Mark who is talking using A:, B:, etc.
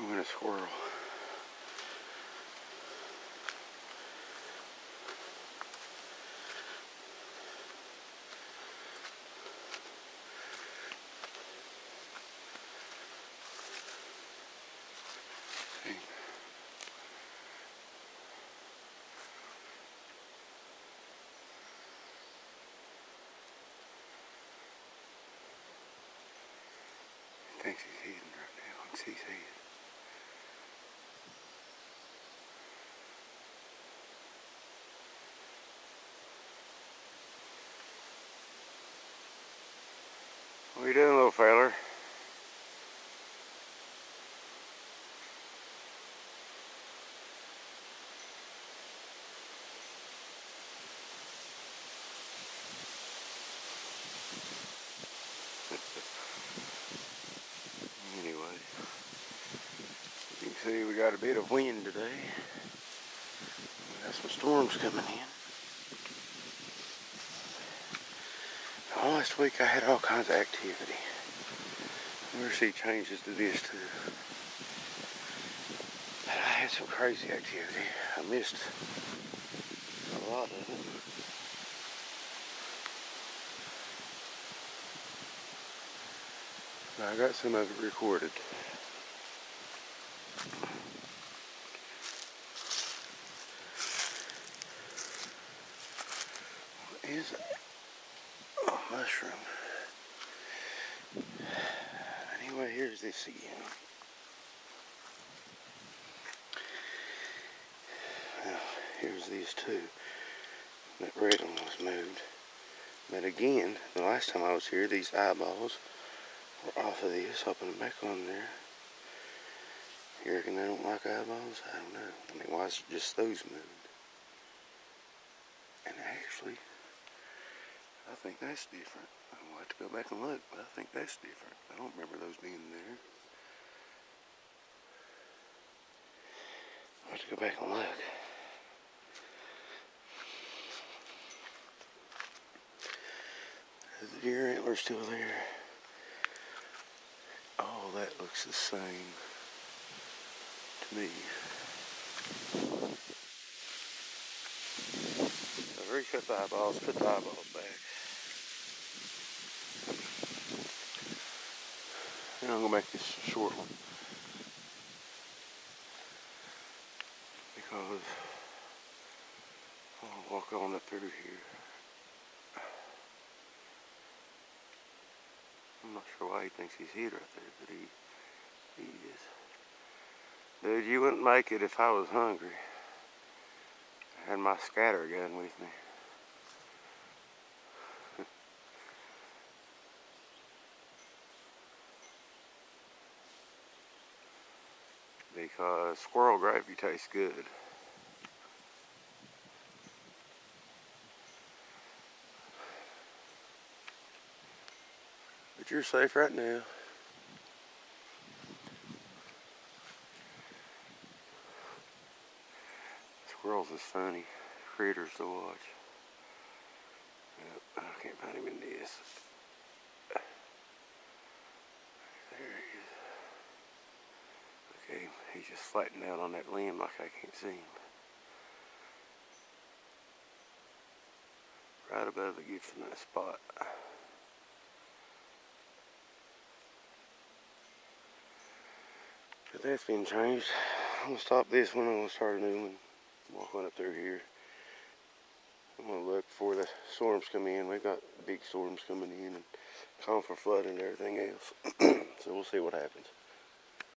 A: And a squirrel. See? He thinks he's hidden right now. Looks he's hidden. What are you doing, little feller? Anyway, you can see we got a bit of wind today. We got some storms coming in. Last week I had all kinds of activity. We'll see changes to this too. But I had some crazy activity. I missed a lot of it. But I got some of it recorded. What is it? Oh, mushroom. Anyway, here's this again. Well, here's these two. That red one was moved. But again, the last time I was here, these eyeballs were off of this. I'll put them back on there. You reckon they don't like eyeballs? I don't know. I mean, why is it just those moved? And actually, I think that's different. I'll have to go back and look, but I think that's different. I don't remember those being there. I'll have to go back and look. The deer antler's still there. Oh, that looks the same to me. I've recut the eyeballs, put the eyeballs back. And I'm gonna make this a short one because I'll walk on up through here. I'm not sure why he thinks he's hid right there, but he is. Dude, you wouldn't make it if I was hungry. I had my scatter gun with me. Because squirrel gravy tastes good. But you're safe right now. Squirrels is funny. Critters to watch. Yep, I can't find him in this. There he is. Okay, he's just flattened out on that limb like I can't see him. Right above the gift in that spot. But that's been changed. I'm gonna stop this one. I'm gonna start a new one. Walk on up through here. I'm gonna look before the storms come in. We've got big storms coming in and calling for flooding and everything else. So we'll see what happens.